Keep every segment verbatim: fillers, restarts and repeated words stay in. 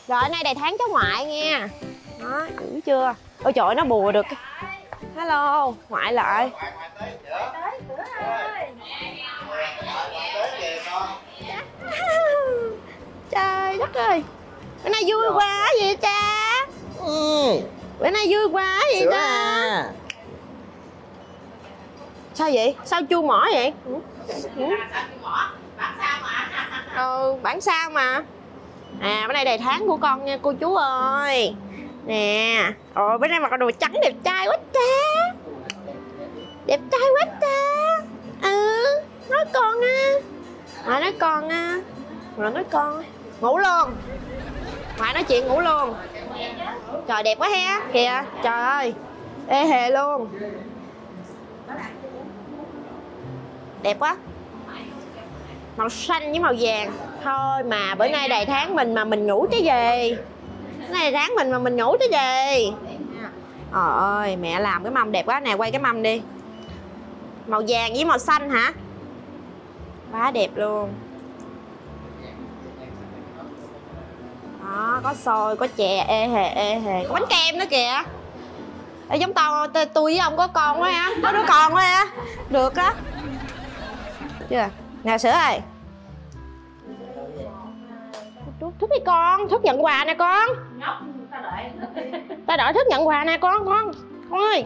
Rồi nay đầy tháng cháu ngoại nha. Đó, đủ chưa? Ôi trời ơi, nó bùa được. Hello, ngoại lại. Trời đất ơi, bữa nay vui quá vậy cha. Ừ. Bữa nay vui quá vậy Sữa cha. à. Sao vậy? Sao chua mỏ vậy? Ừ. Ừ. Ừ, bản sao mà. À, bữa nay đầy tháng của con nha cô chú ơi. Nè. Ồ, bữa nay mặc đồ trắng đẹp trai quá cha. Đẹp trai quá cha. Ừ, nói con á. Ngoại nói con á. Ngoại nói con. Ngủ luôn. Ngoại nói chuyện ngủ luôn. Trời đẹp quá ha. Kìa, trời ơi. Ê hề luôn. Đẹp quá. Màu xanh với màu vàng. Thôi mà bữa nay đầy tháng mình mà mình ngủ cái gì. Bữa nay đầy tháng mình mà mình ngủ cái gì. Trời ơi, mẹ làm cái mâm đẹp quá nè, quay cái mâm đi. Màu vàng với màu xanh hả? Quá đẹp luôn. Đó, có xôi, có chè, ê hề, ê hề. Có bánh kem nữa kìa. Ê, giống tao, tôi với ông có con quá ha. Có đứa con quá ha. Được đó. Chưa? Nè sữa ơi. Thức đi con, thức nhận quà nè con. Ta đợi thức nhận quà nè con, con. Con ơi.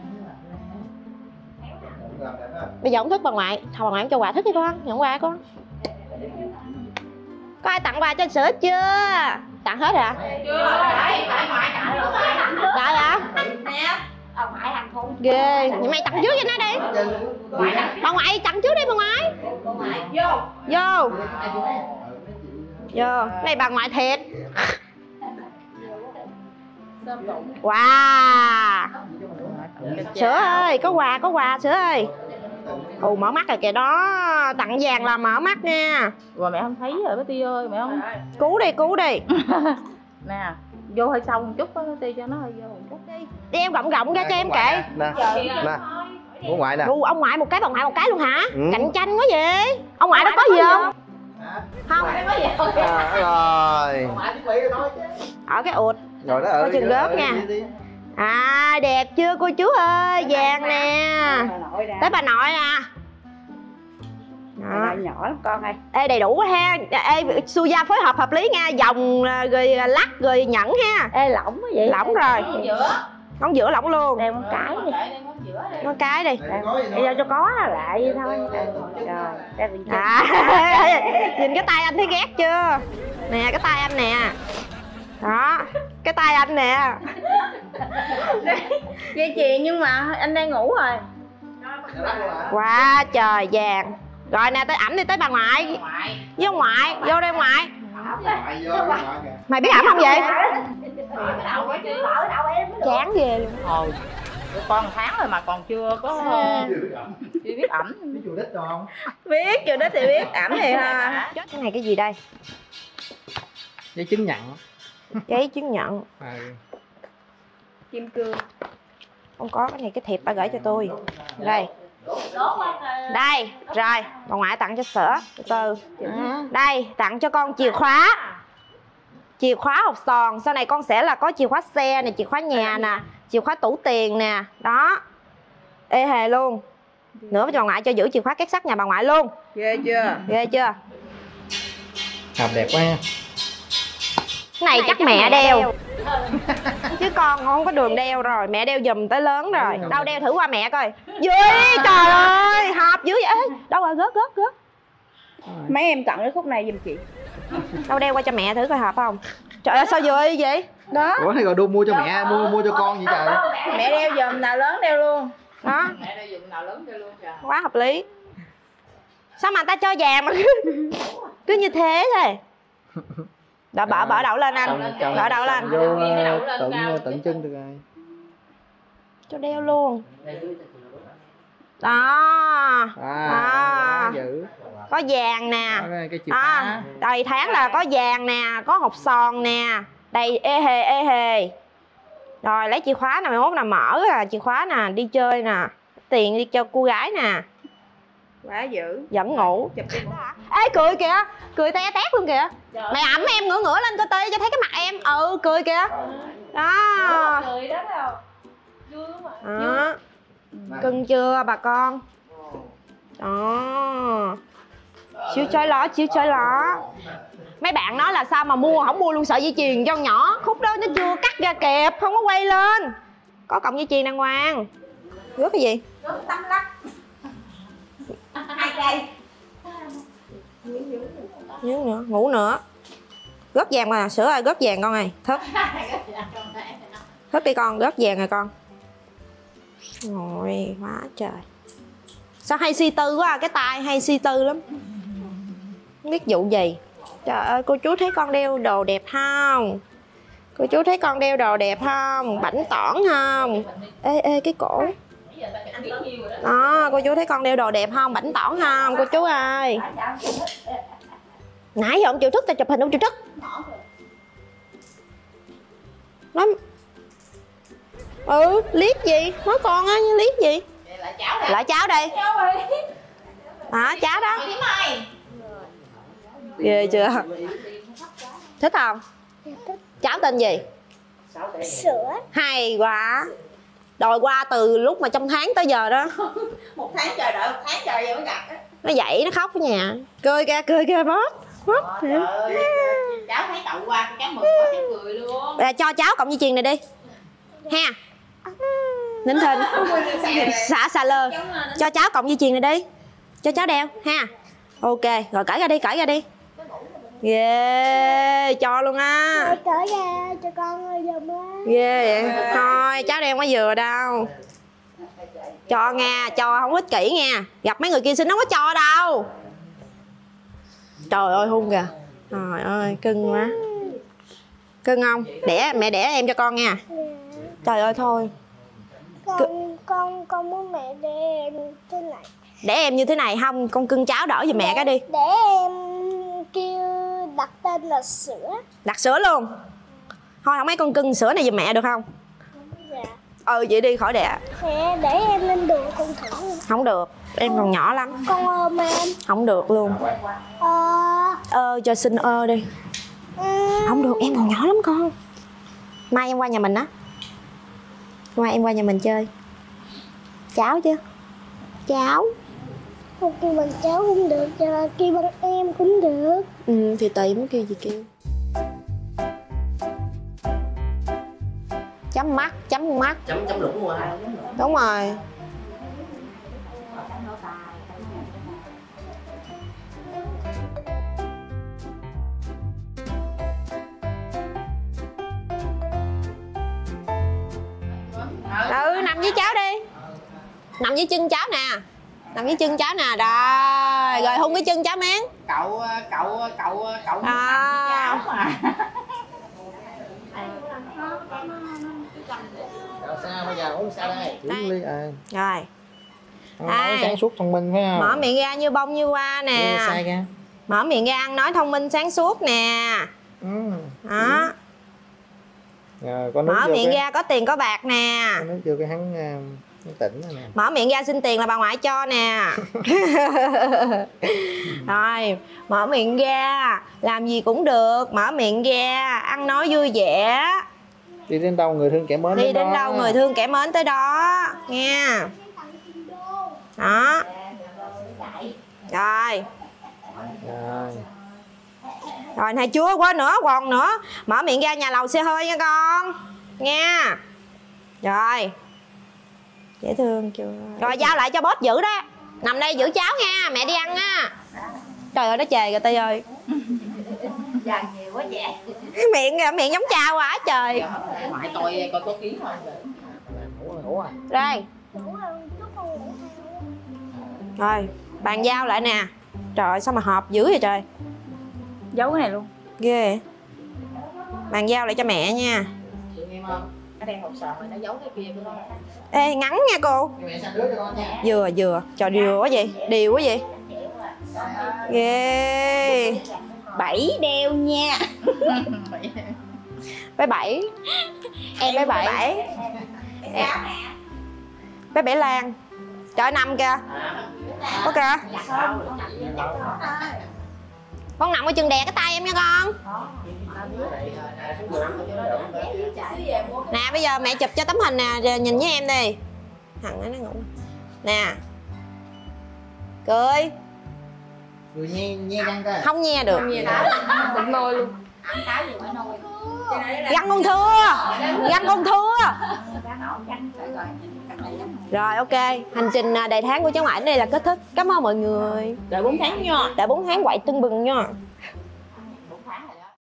Bây giờ không thức bà ngoại. Thôi bà ngoại không cho quà, thức đi con, nhận quà con. Có ai tặng quà cho sữa chưa? Tặng hết hả? Chưa rồi, tại ngoại tặng rồi. Rồi hả? Nè, ông ngoại hàng thun. Ghê, vậy mày tặng trước cho nó đi. Bà ngoại tặng trước đi bà ngoại. Vô. Vô. Vô, này bà ngoại thiệt. Wow. Sữa ơi, có quà, có quà sữa ơi. Ồ, mở mắt rồi kìa đó. Tặng vàng là mở mắt nha. Rồi mẹ không thấy rồi bé Ti ơi, mẹ không. Cứu đi, cứu đi. Nè, vô hơi xong một chút đó Ti, cho nó hơi vô một chút đi. Đi em gọng gọng ra cho em kệ. Nè, nè. Của ngoại nè. Ồ, ông ngoại một cái, bà ngoại một cái luôn hả? Ừ. Cạnh tranh quá vậy. Ông ngoại đó có gì không? Không. À, rồi. Ở cái ụt. Rồi đó, Coi chừng gớt nha. À, đẹp chưa cô chú ơi, vàng nè. Tới bà nội à. Đó. Nhỏ lắm con ơi. Ê đầy đủ quá ha. Ê Suza phối hợp hợp lý nha. Vòng rồi lắc rồi nhẫn ha. Ê lỏng quá vậy. Lỏng rồi. Ngón giữa lỏng luôn. Đeo con cái đi. Ngón cái đi. Bây giờ cho có lại vậy thôi. Rồi, à, nhìn cái tay anh thấy ghét chưa? Nè cái tay anh nè. Đó, cái tay anh nè. Dây chuyền nhưng mà anh đang ngủ rồi. Wow, trời vàng. Rồi nè, tới ảnh đi, tới bà ngoại. Với ông ngoại, vô đây ngoại. Mày biết ẩm không vậy? Chán ghê luôn. Ồ, con một tháng rồi mà còn chưa có chưa biết ẩm. Biết chùa đít rồi không? Biết, chùa đít thì biết, ẩm thì ha. Cái này cái gì đây? Giấy chứng nhận. Giấy chứng nhận. À. Kim cương. Không có, cái này cái thiệp bà gửi cho tôi. Đây. Đây, rồi, bà ngoại tặng cho sữa. Từ từ. Đây, tặng cho con chìa khóa. Chìa khóa hộp sòn. Sau này con sẽ là có chìa khóa xe nè, chìa khóa nhà nè, chìa khóa tủ tiền nè. Đó. Ê hề luôn. Nữa với bà ngoại cho giữ chìa khóa két sắt nhà bà ngoại luôn. Ghê chưa? Ghê chưa? Hộp đẹp quá nha. Cái này chắc mẹ đeo. Chứ con không có đường đeo rồi. Mẹ đeo giùm tới lớn rồi. Đâu đeo thử qua mẹ coi. Dư, trời ơi, hộp dữ vậy. Đâu rồi, gớt gớt gớt. Mấy em tặng cái khúc này giùm chị. Đâu đeo qua cho mẹ thử coi hợp không. Trời ơi sao vui vậy? Đó. Ủa thì rồi đu mua cho mẹ, mua mua cho con vậy trời. Mẹ đeo giùm nào lớn đeo luôn. Đó. Mẹ đeo giùm nào lớn đeo luôn trời. Quá hợp lý. Sao mà người ta cho vàng mà cứ, cứ như thế thôi. Đỡ bở bở đậu lên anh. Bở đậu lên. Vô tượng tượng trưng được rồi. Cho đeo luôn. Đó. À, đó. Dữ. Có vàng nè. Cái chìa À, khóa. đầy tháng là có vàng nè, có hộp sòn nè, đầy ê hề ê hề. Rồi lấy chìa khóa nè, mày mốt là mở à, chìa khóa nè, đi chơi nè, tiền đi cho cô gái nè. Quá dữ. Dẫn ngủ. Ê cười kìa, cười te tét luôn kìa. Mày ẩm em ngửa ngửa lên coi tê cho thấy cái mặt em. Ừ cười kìa. Đó. Cười đó đâu. Vui mà. Đó. Cưng chưa bà con? Đó. Chiếu chói ló, chiếu chói ló. Mấy bạn nói là sao mà mua không mua luôn sợi dây chuyền cho con nhỏ. Khúc đó nó chưa cắt ra kẹp, không có quay lên. Có cọng dây chuyền đàng hoàng. Rước cái gì? Rước tấm lắc. Hai cây. Nhớ nữa, ngủ nữa. Rớt vàng mà, sữa ơi, rớt vàng con này. Thức. Thức đi con, rớt vàng rồi con. Ngồi quá trời. Sao hay suy tư quá à, cái tai hay suy tư lắm. Không biết vụ gì. Trời ơi, cô chú thấy con đeo đồ đẹp không? Cô chú thấy con đeo đồ đẹp không? Bảnh tỏn không? Ê, ê, cái cổ. Đó, cô chú thấy con đeo đồ đẹp không? Bảnh tỏn không? Cô chú ơi. Nãy giờ ông chịu thức, tao chụp hình ông chịu thức. Nói... Ừ, liếc gì? Nói con á, liếc gì? Lại cháu đây. Lại cháu đây. Hả, cháu đó. Ghê chưa? Thích không? Cháu tên gì? Sữa. Hay quá. Đòi qua từ lúc mà trong tháng tới giờ đó. Một tháng chờ đợi, một tháng chờ giờ mới gặp á. Nó dậy nó khóc ở nhà. Cười kìa, cười kìa bóp. Bóp. Trời ơi, cháu thấy cậu qua cháu mừng quá cháu cười luôn. Rồi cho cháu cộng dây chuyền này đi. Ha. Nín thinh. Xả xà lơ. Cho cháu cộng dây chuyền này đi. Cho cháu đeo ha. Ok, rồi cởi ra đi, cởi ra đi. Ghê, cho luôn á. Mẹ cởi ra cho con ơi giùm á. Ghê vậy. Thôi, cháu đeo quá vừa đâu. Cho nha, cho không ích kỷ nha. Gặp mấy người kia xin không có cho đâu. Trời ơi hung kìa. Trời ơi, cưng quá. Cưng không? Đẻ, mẹ đẻ em cho con nha. Trời ơi thôi. Con con con muốn mẹ để em thế này. Để em như thế này không? Con cưng cháu đỡ giùm mẹ cái đi. Để em kêu đặt tên là Sữa. Đặt sữa luôn. Thôi không mấy con cưng sữa này giùm mẹ được không? Dạ. Ừ vậy đi khỏi đẻ. Mẹ để em lên đường con thử. Không được, em còn nhỏ lắm. Con ôm em. Không được luôn. Ờ. Ơ cho xin ơ đi. Ừ. Không được, em còn nhỏ lắm con. Mai em qua nhà mình á. Mai em qua nhà mình chơi. Cháu chứ. Cháu. Không kêu bằng cháu cũng được, kêu bằng em cũng được. Ừ thì tùy muốn kêu gì kêu. Chấm mắt, chấm mắt. Chấm chấm lũng luôn hả? Đúng rồi. Ừ, nằm với cháu đi. Nằm với chân cháu nè. Nằm với chân cháu nè. Rồi, rồi hôn cái chân cháu miếng. Cậu cậu cậu cậu À. cháu mà. Rồi sao bây giờ uống sao đây? Uống ly à. Rồi. Nói sáng suốt thông minh phải không? Mở miệng ra như bông như hoa nè. Đi sai ra. Mở miệng ra ăn nói thông minh sáng suốt nè. Ừ. Đó. Rồi, có nước Mở vô miệng cái, ra có tiền có bạc nè. có nước vô cái hắn, hắn tỉnh rồi nè. Mở miệng ra xin tiền là bà ngoại cho nè. Rồi, mở miệng ra làm gì cũng được. Mở miệng ra ăn nói vui vẻ. Đi đến đâu người thương kẻ mến Đi đến, đến đó. đâu người thương kẻ mến tới đó nha. Đó. Rồi. Rồi. Rồi này chưa quên nữa, còn nữa. Mở miệng ra nhà lầu xe hơi nha con. Nha. Rồi. Dễ thương chưa? Rồi giao lại cho boss giữ đó. Nằm đây giữ cháu nha, mẹ đi ăn á. Trời ơi nó chề rồi Tây ơi. Dàn nhiều quá vậy. Miệng kìa, miệng giống cha quá trời. Ngoại tôi coi có kiến không? Ngủ rồi, ngủ rồi. Đây. Rồi, bàn giao lại nè. Trời ơi sao mà hợp dữ vậy trời. Giấu cái này luôn. Ghê. Bàn giao lại cho mẹ nha. Em không? Nó đang hộp sọ rồi nó giấu cái kia của nó. Ê ngắn nha cô. Mẹ sang đứa cho con nha. Vừa vừa. Trời điều quá vậy. Điều quá vậy. Ghê. Bảy đeo nha. Bé Bảy. Em bé Bảy. Bé Bảy Lan. Trời năm kìa. Có kìa. Con nằm ở chừng đè cái tay em nha con. Nè bây giờ mẹ chụp cho tấm hình nè, rồi nhìn với em đi. Thằng nó ngủ nè, cười Rồi nhe nhe răng coi. không nghe được, Cũng nôi luôn. găng con thưa, găng con thưa. Rồi ok, hành trình đầy tháng của cháu Mãi đây là kết thúc. Cảm ơn mọi người. Đợi bốn tháng nha. Đợi bốn tháng quậy tưng bừng nha.